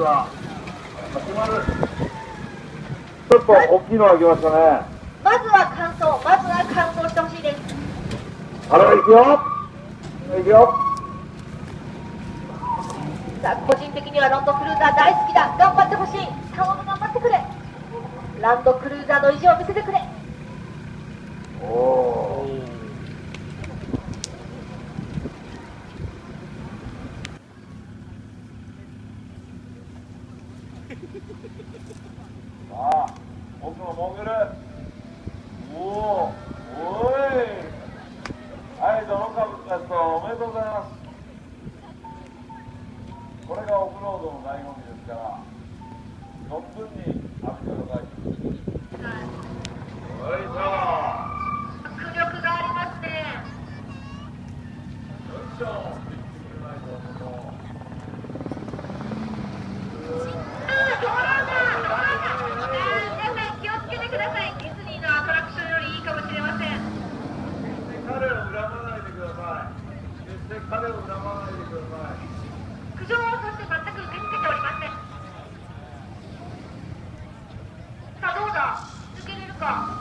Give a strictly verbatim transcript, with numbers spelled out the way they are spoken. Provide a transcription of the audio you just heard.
は始まる。ちょっと大きいのが来ましたね。 まずは完走、まずは完走してほしいです。 あら、行くよ。行くよ。 さあ、個人的にはランドクルーザー大好きだ。頑張ってほしい。頼む、頑張ってくれ。ランドクルーザーの意地を見せてくれ。 おお。さあ、僕も潜る。おお、おい。はい、泥かぶったやつおめでとうございます。これがオフロードの醍醐味ですから、存分に浴びてください。よいしょ。 迫力がありますね。 よいしょ。言ってくれないともう。 皆さん気をつけてください。ディズニーのアトラクションよりいいかもしれません。 決して彼を恨まないでください。決して彼を恨まないでください。 苦情をそして全く受け付けておりません。さあどうだ、抜けれるか。